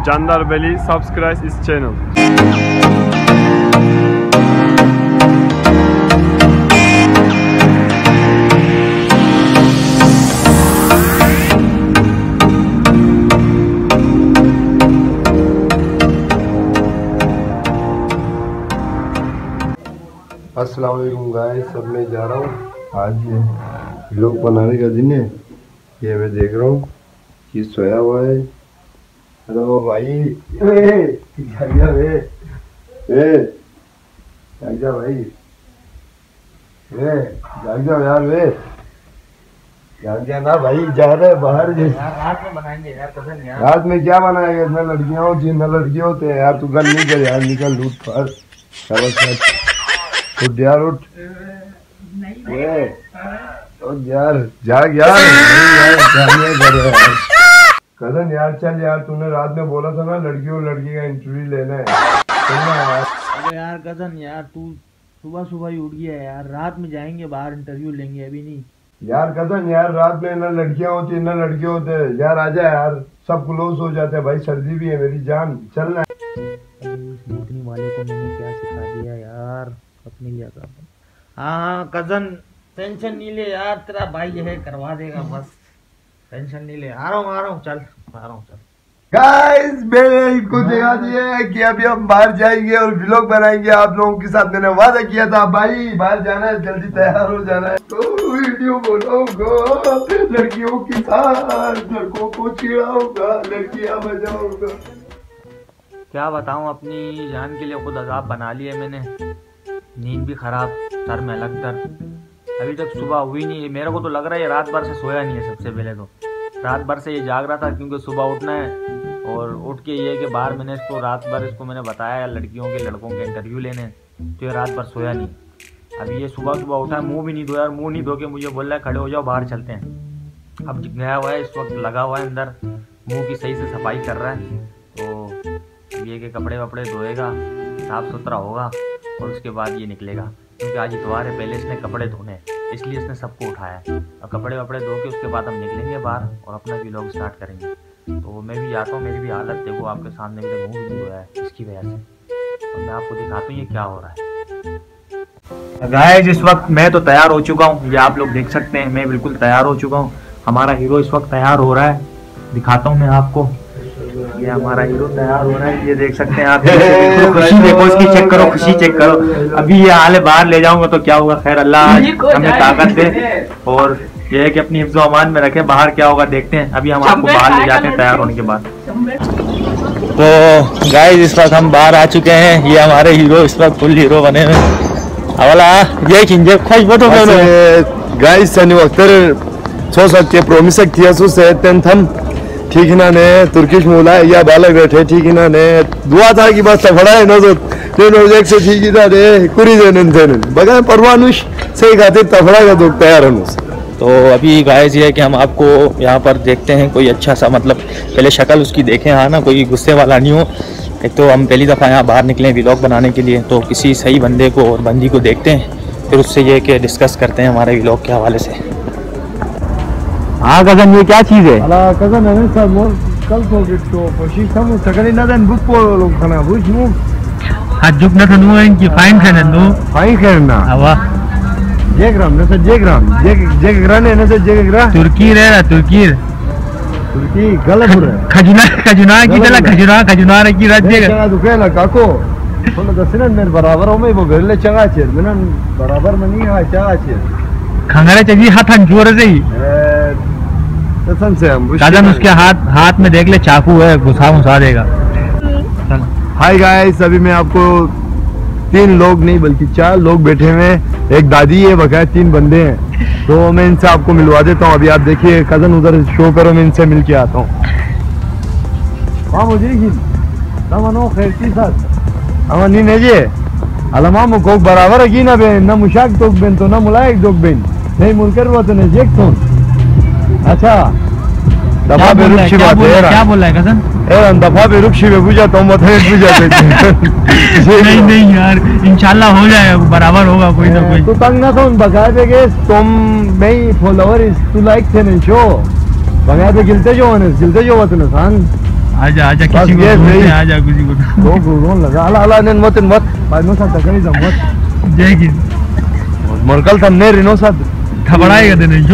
Jandar Veli, subscribe his channel. अस्सलाम वालेकुम guys, सब मैं जा रहा हूँ। आज ये व्लॉग बनाने का दिन है। ये मैं देख रहा हूँ कि सोया हुआ है। हेलो भाई, जाग जा भाई, जाग जा यार वे, जाग जा ना भाई, जा रहे बाहर। रात में बनाएंगे यार कज़न यार। रात में क्या बनाएगा? इतना लड़कियां होती, न लड़के होते हैं यार। तू गल नहीं कर यार, निकल लूट पर उठ यार, उठ यार, जाग यार, कज़न यार, चल यार, तूने रात में बोला था ना लड़की और लड़की का इंटरव्यू लेना है, चलना यार। अरे यार कज़न यार, तू सुबह सुबह ही उठ गया है यार। रात में जाएंगे बाहर, इंटरव्यू लेंगे, अभी नहीं यार। कज़न यार, रात में ना लड़कियां होती ना लड़के होते यार। आजा यार, सब क्लोज हो जाते हैं भाई, सर्दी भी है मेरी जान, चलना। भूतनी वाले को मैंने क्या सिखा दिया यार, अपने लिया था। हाँ कज़न, टेंशन नहीं ले यार, तेरा भाई जो है करवा देगा, बस टेंशन नहीं ले। आ रहा हूँ, चल आ रहा हूँ, चल। गाइस, मैंने इनको दिखा दिया है कि अभी हम बाहर जाएंगे और व्लॉग बनाएंगे आप लोगों के साथ। मैंने वादा किया था भाई, बाहर जाना है, जल्दी तैयार हो जाना है। तो वीडियो बनाऊंगा लड़कियों के साथ, लड़कों को चिढ़ाऊंगा, लड़कियां बजाऊंगा। क्या बताऊँ, अपनी जान के लिए खुद अजाब बना लिया मैंने। नींद भी खराब, सर में अलग दर्द, अभी तक सुबह हुई नहीं है। मेरे को तो लग रहा है ये रात भर से सोया नहीं है। सबसे पहले तो रात भर से ये जाग रहा था, क्योंकि सुबह उठना है। और उठ के ये कि बाहर मैंने इसको रात भर मैंने बताया लड़कियों के लड़कों के इंटरव्यू लेने, तो ये रात भर सोया नहीं। अभी ये सुबह सुबह उठा है, मुँह भी नहीं धोया, मुँह नहीं धो के मुझे बोल रहा है खड़े हो जाओ बाहर चलते हैं। अब गया हुआ है, इस वक्त लगा हुआ है अंदर, मुँह की सही से सफाई कर रहा है। तो ये के कपड़े वपड़े धोएगा, साफ़ सुथरा होगा और उसके बाद ये निकलेगा। क्योंकि आज इतवार है, पहले इसने कपड़े धोने, इसलिए इसने सबको उठाया है। और कपड़े वपड़े धो के उसके बाद हम निकलेंगे बाहर और अपना व्लॉग स्टार्ट करेंगे। तो मैं भी जाता हूँ, मेरी भी हालत देखो आपके सामने, मेरे मुँह भी नहीं धोया है इसकी वजह से। और मैं आपको दिखाता हूँ ये क्या हो रहा है। गाइस, इस वक्त मैं तो तैयार हो चुका हूँ, ये आप लोग देख सकते हैं, मैं बिल्कुल तैयार हो चुका हूँ। हमारा हीरो इस वक्त तैयार हो रहा है, दिखाता हूँ मैं आपको। ये हमारा हीरो तैयार हो रहा है, ये देख सकते हैं आप। खुशी देखो इसकी, चेक करो, खुशी चेक करो। अभी ये हाल बाहर ले जाऊंगा तो क्या होगा, खैर अल्लाह हमें ताकत दे। और ये है कि अपनी हिफ्ज़ो अमान में रखें, बाहर क्या होगा देखते हैं। अभी हम आपको बाहर ले जाते हैं तैयार होने के बाद। तो गाइस, इस वक्त हम बाहर आ चुके हैं। ये हमारे हीरो इस वक्त फुल हीरो बने हुए। अवला ये खिंजे खोज फोटो गाइस, सनी वक्त सो सकते प्रोमिस किया सो से थम ठीक है ना ने तुर्किश मूला या बालक बैठे ठीक है ना ने दुआ था कि बस तफड़ा है नजर प्रोजेक्ट से ठीक है ना रे कुरी देन बगा परवानुश से खातिर तफड़ा का दुख तैयार है। तो अभी गाइस ये है कि हम आपको यहाँ पर देखते हैं कोई अच्छा सा, मतलब पहले शक्ल उसकी देखें, हाँ ना, कोई गुस्से वाला नहीं हो। एक तो हम पहली दफ़ा यहाँ बाहर निकले व्लॉग बनाने के लिए, तो किसी सही बंदे को और बंदी को देखते हैं, फिर उससे ये कि डिस्कस करते हैं हमारे व्लॉग के हवाले से। हाँ कज़न, ये क्या चीज़ है? कज़न है सर, मोर कल तो कोशिश हम सकले ना देन बुक को लोग खाना बुझ मु हाजुक ना तनु इनकी फाइन खाना नो फाइन करना हवा जेग्राम ना सर, जेग्राम है ना सर, जेग्रा तुर्की रे ना, तुर्की गलपुर खजुना की तला खजुना रे की राज्य का दुकान काको बोलो दसना मेरे बराबर हो, मैं वो घर ले चंगा छे मैंने बराबर में नहीं है चंगा छे खंगरे चाहिए हाथन जोर से ही कसम से हम कज़न उसके हाथ में देख ले चाकू है, घुसा देगा। हाय गाइस, अभी मैं आपको 3 लोग नहीं बल्कि 4 लोग बैठे हुए हैं, एक दादी है, बकाया 3 बंदे हैं। तो मैं इनसे आपको मिलवा देता हूँ। अभी आप देखिए कज़न उधर शो करो, मैं इनसे मिल के आता हूँ। हाँ मुझे नहीं नजे अलमा मुको बराबर की ना बेन ना मुशाक तो बेन तो ना मुलायक दोग बेन नहीं मुनकर वो तो नहीं जेक तो अच्छा दफा पे रुक शिवा दे रहा क्या बोल रहा है कज़न? ए दफा पे रुक शिवे पूजा तो मत है पूजा नहीं यार, इंशाल्लाह हो जाएगा, बराबर होगा कोई ना कोई। तू तंग ना तो बकाए पे के तुम मैं फॉलोवर इस तू लाइक थे नहीं शो बकाए पे गिलते जो वतन सांग आजा आजा किसी को आजा किसी को Go laga ala nen mot bai no sad takani jam mot जय की morkal tham ne rino sad थबड़ाएगा देने जो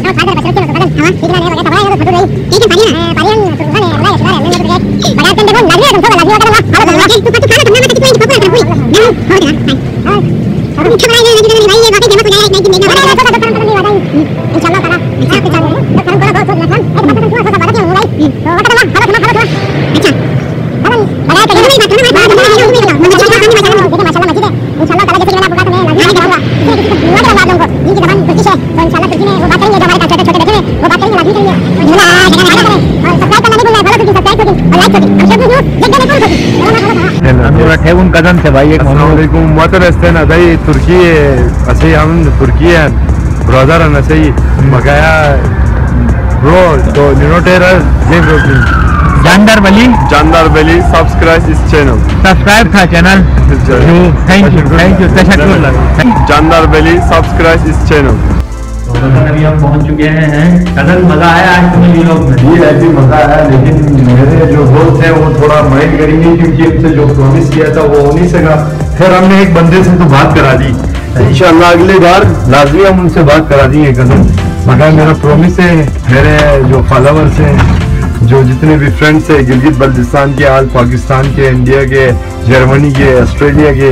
ठेवून कदम से भाई Assalamualaikum motor estena dai Turkiye asay ham Turkiye brother an asay magaya bro to ninoterer जानदार बली subscribe this channel subscribe the channel thank you तशक्कुर जानदार बली subscribe this channel अभी हम पहुंच चुके हैं कदर मजा आया आज तुम्हें व्लॉग में जी अभी मजा आया लेकिन मेरे जो दोस्त हैं वो थोड़ा माइंड करेंगे क्योंकि हमसे जो प्रॉमिस किया था वो हो नहीं सका फिर हमने एक बंदे से तो बात करा दी इंशाल्लाह अगली बार लाजमी हम उनसे बात करा देंगे कदम मगर मेरा प्रॉमिस है मेरे जो फॉलोअर्स हैं जो जितने भी फ्रेंड्स हैं गिलगित बल्तिस्तान के आल पाकिस्तान के इंडिया के जर्मनी के ऑस्ट्रेलिया के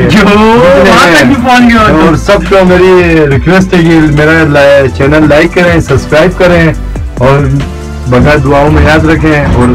और सबको मेरी रिक्वेस्ट है कि मेरा चैनल लाइक करें सब्सक्राइब करें और बगैर दुआओं में याद रखें और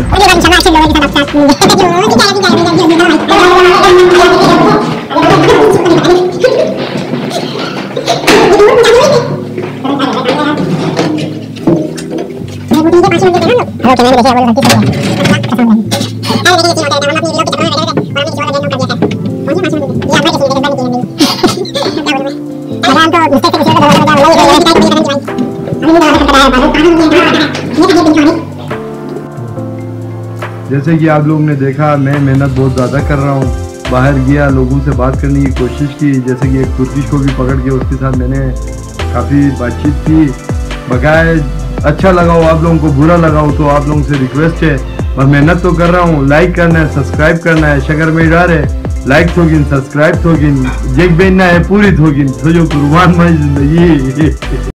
जैसे कि आप लोग ने देखा मैं मेहनत बहुत ज़्यादा कर रहा हूँ बाहर गया लोगों से बात करने की कोशिश की जैसे कि एक तुर्किश को भी पकड़ के उसके साथ मैंने काफ़ी बातचीत की बकाया अच्छा लगा हो आप लोगों को बुरा लगा हो तो आप लोगों से रिक्वेस्ट है और मेहनत तो कर रहा हूँ लाइक करना है सब्सक्राइब करना है शगर में डाल है लाइक थोगिन सब्सक्राइब थोगिन जेक बेनना है पूरी थोगिन तो जो कुर्बान भाई जिंदगी